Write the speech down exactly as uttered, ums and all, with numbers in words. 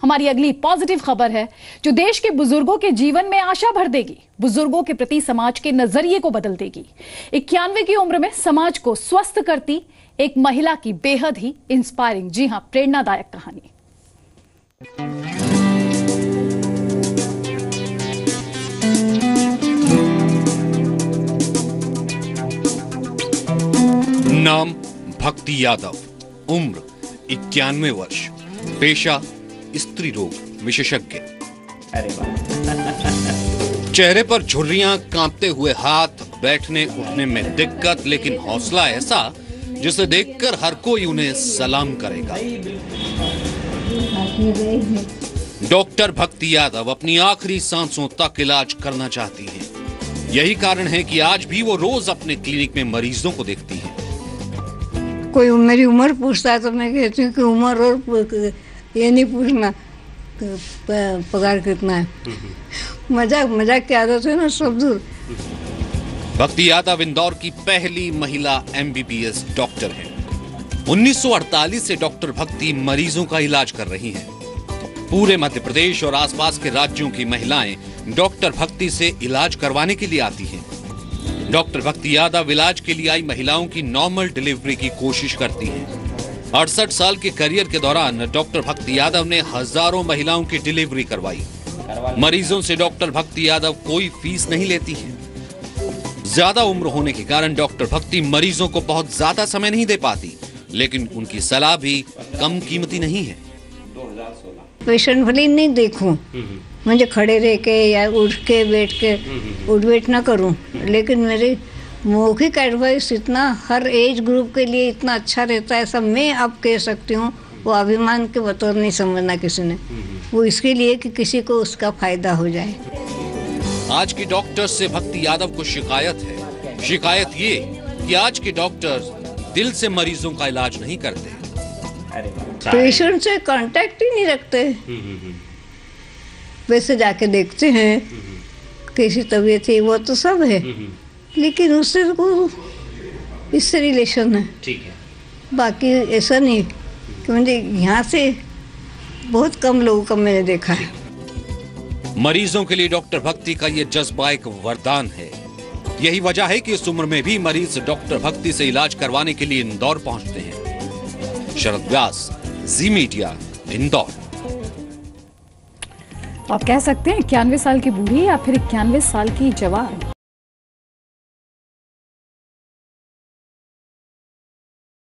हमारी अगली पॉजिटिव खबर है जो देश के बुजुर्गों के जीवन में आशा भर देगी, बुजुर्गों के प्रति समाज के नजरिए को बदल देगी। इक्यानवे की उम्र में समाज को स्वस्थ करती एक महिला की बेहद ही इंस्पायरिंग, जी हां, प्रेरणादायक कहानी। नाम भक्ति यादव, उम्र इक्यानवे वर्ष, पेशा स्त्री रोग विशेषज्ञ। अरे वाह। चेहरे पर झुर्रियां, कांपते हुए हाथ, बैठने उठने में दिक्कत, लेकिन हौसला ऐसा जिसे देखकर हर कोई उन्हें सलाम करेगा। डॉक्टर भक्ति यादव अपनी आखिरी सांसों तक इलाज करना चाहती हैं। यही कारण है कि आज भी वो रोज अपने क्लिनिक में मरीजों को देखती हैं। कोई मेरी उम्र पूछता है तो मैं कहती हूँ कि उम्र और ये नहीं पूछना पगार कितना है। मजाक मजाक की आदत है ना, सब दूर। भक्ति यादव इंदौर की पहली महिला एमबीबीएस डॉक्टर हैं। उन्नीस सौ अड़तालीस से डॉक्टर भक्ति मरीजों का इलाज कर रही हैं। पूरे मध्य प्रदेश और आसपास के राज्यों की महिलाएं डॉक्टर भक्ति से इलाज करवाने के लिए आती हैं। डॉक्टर भक्ति यादव इलाज के लिए आई महिलाओं की नॉर्मल डिलीवरी की कोशिश करती हैं। अड़सठ साल के करियर के दौरान डॉक्टर भक्ति यादव ने हजारों महिलाओं की डिलीवरी करवाई। मरीजों से डॉक्टर भक्ति यादव कोई फीस नहीं लेती हैं। ज्यादा उम्र होने के कारण डॉक्टर भक्ति मरीजों को बहुत ज्यादा समय नहीं दे पाती, लेकिन उनकी सलाह भी कम कीमती नहीं है। पेशेंट भले नहीं देखूं, मुझे खड़े रह के या उठ के बैठ के उठ बैठ ना करूं, लेकिन मेरी मौखिक एडवाइस इतना हर एज ग्रुप के लिए इतना अच्छा रहता है, सब मैं अब कह सकती हूँ। वो अभिमान के बतौर नहीं समझना किसी ने, वो इसके लिए कि किसी को उसका फायदा हो जाए। आज की डॉक्टर से भक्ति यादव को शिकायत है। शिकायत ये कि आज के डॉक्टर दिल से मरीजों का इलाज नहीं करते, पेशेंट से कांटेक्ट ही नहीं रखते। वैसे जाके देखते हैं कैसी तबीयत है, वो तो सब है, लेकिन उससे को इससे रिलेशन है। ठीक है। बाकी ऐसा नहीं कि मुझे यहाँ से बहुत कम लोगों का मैंने देखा है। मरीजों के लिए डॉक्टर भक्ति का ये जज्बा एक वरदान है। यही वजह है कि इस उम्र में भी मरीज डॉक्टर भक्ति से इलाज करवाने के लिए इंदौर पहुंचते हैं। शरद व्यास, जी मीडिया, इंदौर। आप कह सकते हैं इक्यानवे साल की बूढ़ी या फिर इक्यानवे साल की जवान।